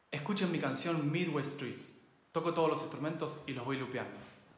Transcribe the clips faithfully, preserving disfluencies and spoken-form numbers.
Escuchen mi canción Midway Streets. Toco todos los instrumentos y los voy lupeando.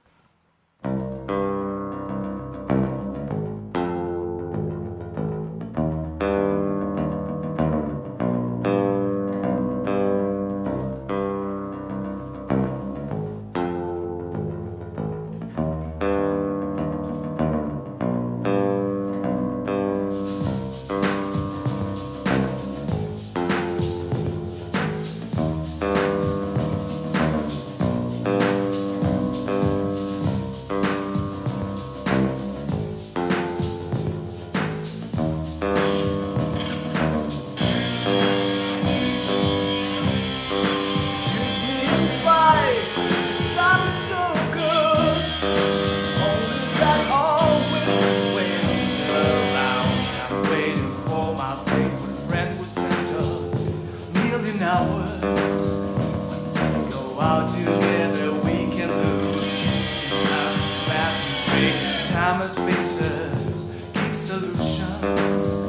Hours. When we go out together, we can lose. Fast, fast, break time and spaces, keep solutions.